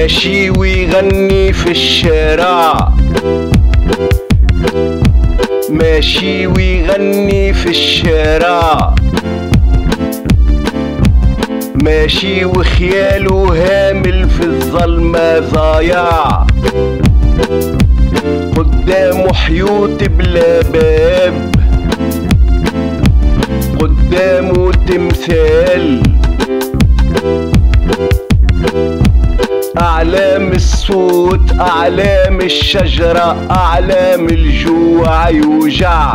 ماشي ويغني في الشارع، ماشي ويغني في الشارع، ماشي وخياله هامل في الظلمة ضايع، قدامه حيوط بلا باب، قدامه تمثال، أعلام الصوت، أعلام الشجرة، أعلام الجوع يوجع.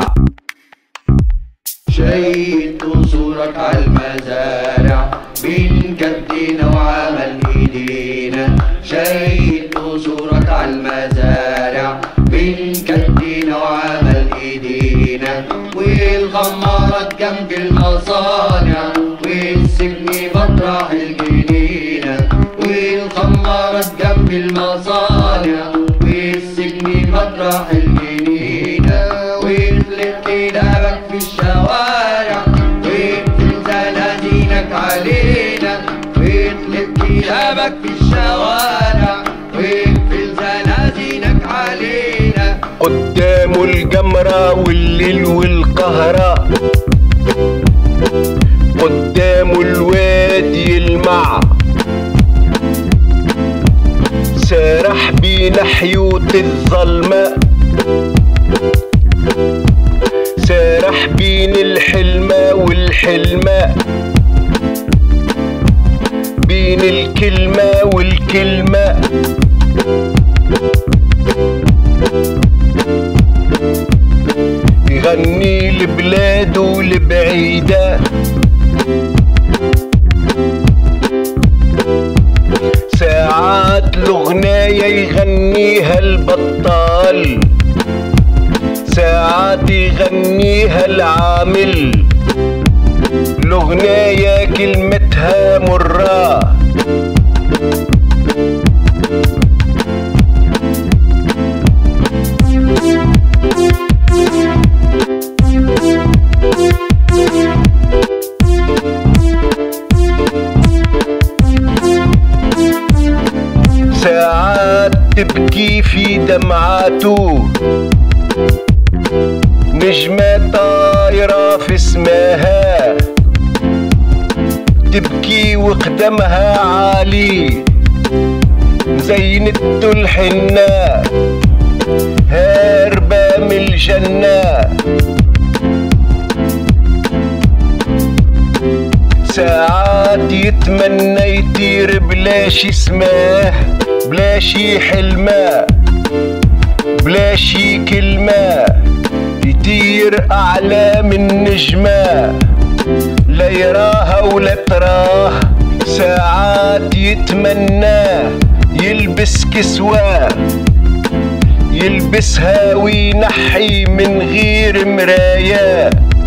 شيد قصورك عالمزارع بين كدينا وعمل ايدينا، شيد قصورك عالمزارع بين كدينا وعمل ايدينا، والخمارات جنب المصانع والسجن مطرح الجنينة، والخمارات جنب المصانع والسجن مطرح الجنينة، وتلف كلابك في الشوارع وتقفل زنازينك علينا، وتلف كلابك في الشوارع وتقفل زنازينك علينا. قدامه الجمرة والليل والقهرة، قدامه الواد يلمع، سارح بين حيوط الظلمة، سارح بين الحلمة والحلمة، بين الكلمة والكلمة، يغني لبلاده البعيدة، ساعات الأغنية يغنيها البطال، ساعات يغنيها العامل، الأغنية كلمتها مرة، ساعات تبكي في دمعاته نجمة طايرة في سماها، تبكي وقدمها عالي زينته الحنة، هاربة من الجنة، ساعات يتمنى يطير بلاش اسماه، بلاش حلمه، بلاش كلمة، يطير أعلى من نجمة، لا يراها ولا تراه، ساعات يتمنى يلبس كسوة، يلبسها وينحي من غير مراية،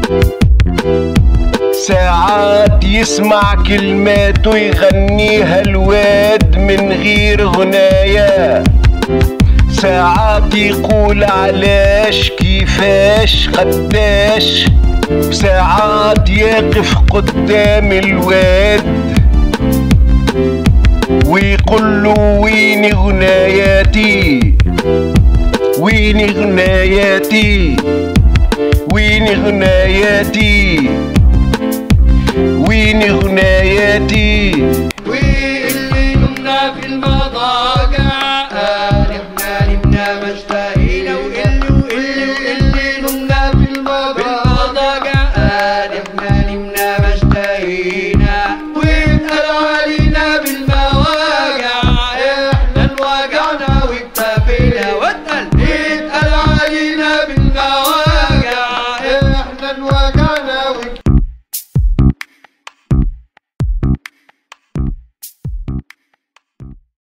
ساعات يسمع كلمات ويغنيها الواد من غير غناية، ساعات يقول علاش كيفاش قداش، ساعات يقف قدام الواد ويقول له وين غناياتي، وين غناياتي، وين غناياتي، وين غناياتي.